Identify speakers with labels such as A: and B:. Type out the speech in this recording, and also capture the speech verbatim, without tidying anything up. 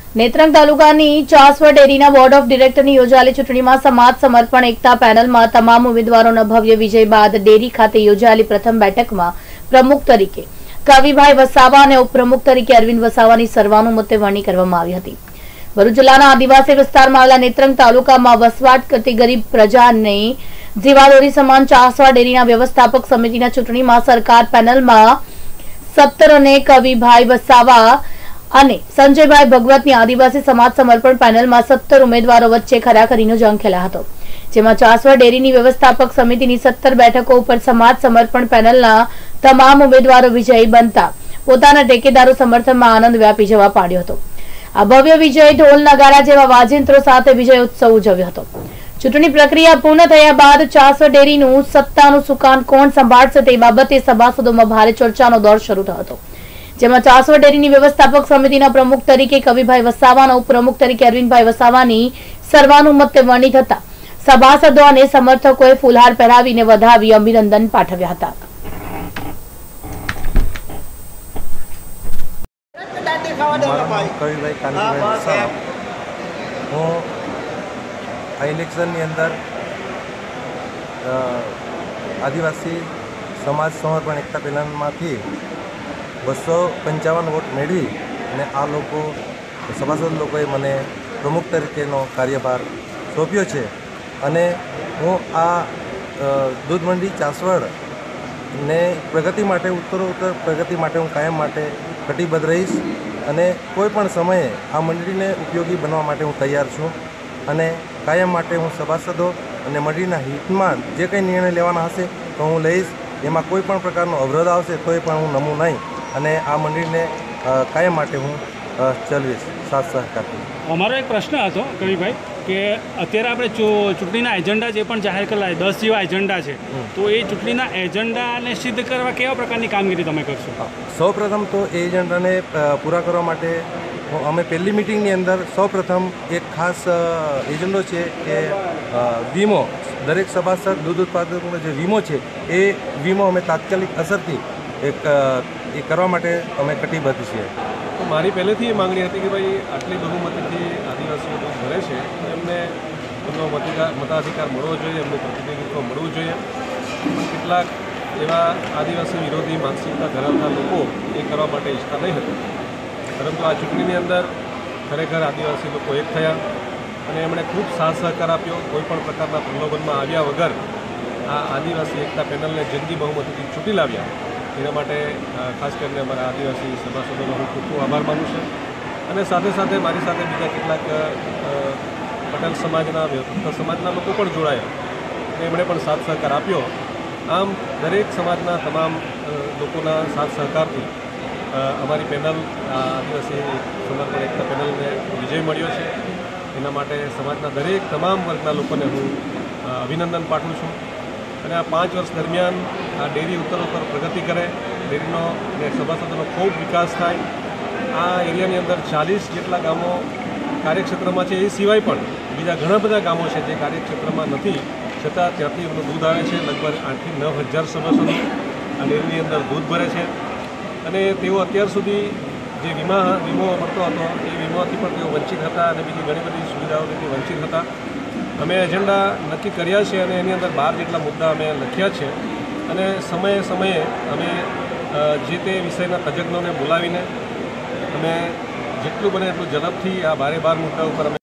A: નેત્રંગ તાલુકાની ચાસવડ ડેરીના board of ડિરેક્ટરની યોજાયેલી ચૂંટણીમાં સમાજ સમર્પણ એકતા પેનલમાં તમામ ઉમેદવારોના ભવ્ય વિજય બાદ ડેરી ખાતે યોજાયેલી પ્રથમ બેઠકમાં પ્રમુખ તરીકે કવિભાઈ વસાવા અને ઉપપ્રમુખ તરીકે અરવિંદ વસાવાની સર્વાનુમતે વરણી કરવામાં આવી હતી। ભરૂચ જિલ્લાના આદિવાસી વિસ્તારમાં આવેલા નેત્રંગ તાલુકામાં વસવાટ કરતી ગરીબ પ્રજાને જીવાદોરી સમાન ચાસવડ ડેરીના વ્યવસ્થાપક સમિતિના ચૂંટણીમાં સરકાર પેનલમાં સત્તર અને કવિભાઈ વસાવા અને સંજયભાઈ ભગવતની આદિવાસી સમાજ સમર્પણ પેનલમાં સત્તર ઉમેદવારો વચ્ચે ખરાખરીનો જંગ ખેલાયો હતો, જેમાં ચાસવડ ડેરીની વ્યવસ્થાપક સમિતિની સત્તર બેઠકો ઉપર સમાજ સમર્પણ પેનલના તમામ ઉમેદવારો વિજયી બનતા પોતાના ટેકેદારો સમર્થનમાં આનંદ વ્યાપી જવા પાડ્યો હતો। આ ભવ્ય વિજય ઢોલ નગારા જેવા વાજિંત્રો સાથે વિજય ઉત્સવ ઉજવ્યો હતો। ચૂંટણી પ્રક્રિયા પૂર્ણ થયા બાદ ચાસવડ ડેરીનું સત્તાનું સુકાન કોણ સંભાળશે તે બાબતે સભાસદોમાં ભારે ચર્ચાનો દોર શરૂ થયો હતો, જેમાં ચાસવડ ડેરીની વ્યવસ્થાપક સમિતિના પ્રમુખ તરીકે કવિભાઈ વસાવાના ઉપપ્રમુખ તરીકે અરવિંદભાઈ વસાવાની સર્વાનુમતે વરણી થતા સભાસદો અને સમર્થકોએ ફૂલહાર પહેરાવીને વધાવી અભિનંદન પાઠવ્યા હતા।
B: આ ઇલેક્શનની અંદર આદિવાસી સમાજ સમર્પણ એકતા પેનલમાંથી બસો પંચાવન વોટ મેળવી અને આ લોકો સભાસદ લોકોએ મને પ્રમુખ તરીકેનો કાર્યભાર સોંપ્યો છે અને હું આ દૂધ મંડી ચાસવડ ને પ્રગતિ માટે ઉત્તરોત્તર પ્રગતિ માટે હું કાયમ માટે કટિબદ્ધ રહીશ અને કોઈ પણ સમયે આ મંડળીને ઉપયોગી બનવા માટે હું તૈયાર છું અને કાયમ માટે હું સભાસદો અને મંડળીના હિતમાં જે કંઈ નિર્ણય લેવાના હશે તો હું લઈશ। એમાં કોઈ પણ પ્રકારનો અવરોધ આવશે તોય પણ હું નમું નહીં અને આ મંડળીને કાયમ માટે હું ચલાવીશ સાથ સહકારથી।
C: અમારો એક પ્રશ્ન હતો કવિભાઈ કે અત્યારે આપણે ચૂંટણીના એજન્ડા જે પણ જાહેર કરેલા દસ જેવા એજન્ડા છે, તો એ ચૂંટણીના એજન્ડાને સિદ્ધ કરવા કેવા પ્રકારની કામગીરી તમે કરશો?
B: સૌ પ્રથમ તો એ એજન્ડાને પૂરા કરવા માટે અમે પહેલી મિટિંગની અંદર સૌ પ્રથમ એક ખાસ એજન્ડો છે કે વીમો, દરેક સભાસદ દૂધ ઉત્પાદકોનો જે વીમો છે એ વીમો અમે તાત્કાલિક અસરથી એક એ કરવા માટે અમે કટિબદ્ધ છીએ।
D: તો મારી પહેલેથી એ માંગણી હતી કે ભાઈ આટલી બહુમતીથી આદિવાસીઓ દૂધ ભરે છે તો એમને એમનો મતિકાર મતાધિકાર મળવો જોઈએ, એમનું પ્રતિનિધિત્વ મળવું જોઈએ। પણ કેટલાક એવા આદિવાસી વિરોધી માનસિકતા ધરાવતા લોકો એ કરવા માટે ઈચ્છતા નહીં હતી, પરંતુ આ ચૂંટણીની અંદર ખરેખર આદિવાસી લોકો એક થયા અને એમણે ખૂબ સાથ સહકાર આપ્યો। કોઈ પણ પ્રકારના પ્રલોભનમાં આવ્યા વગર આ આદિવાસી એકતા પેનલને જંગી બહુમતીથી ચૂંટી લાવ્યા, એના માટે ખાસ કરીને અમારા આદિવાસી સભાસદોનો હું ખૂબ ખૂબ આભાર માનું છું અને સાથે સાથે મારી સાથે બીજા કેટલાક પટેલ સમાજના ઉત્તર સમાજના લોકો પણ જોડાયા અને એમણે પણ સાથ સહકાર આપ્યો। આમ દરેક સમાજના તમામ લોકોના સાથ સહકારથી અમારી પેનલ આદિવાસી સમર્પણ એકતા પેનલને વિજય મળ્યો છે। એના માટે સમાજના દરેક તમામ વર્ગના લોકોને હું અભિનંદન પાઠવું છું અને આ પાંચ વર્ષ દરમિયાન આ ડેરી ઉત્તરોત્તર પ્રગતિ કરે, ડેરીનો અને સભાસદોનો ખૂબ વિકાસ થાય। આ એરિયાની અંદર ચાલીસ જેટલા ગામો કાર્યક્ષેત્રમાં છે, એ સિવાય પણ બીજા ઘણા બધા ગામો છે જે કાર્યક્ષેત્રમાં નથી, છતાં ત્યાંથી એમનું દૂધ આવે છે। લગભગ આઠથી નવ હજાર સભાસદો આ ડેરીની અંદર દૂધ ભરે છે અને તેઓ અત્યાર સુધી જે વીમા વીમો મળતો હતો એ વીમાથી પણ તેઓ વંચિત હતા અને બીજી ઘણી બધી સુવિધાઓથી વંચિત હતા। અમે એજન્ડા નક્કી કર્યા છે અને એની અંદર બાર જેટલા મુદ્દા અમે લખ્યા છે અને સમયે સમયે અમે જે તે વિષયના તજજ્ઞોને બોલાવીને અમે જેટલું બને એટલું ઝડપથી આ બારે બાર મુદ્દા ઉપર અમે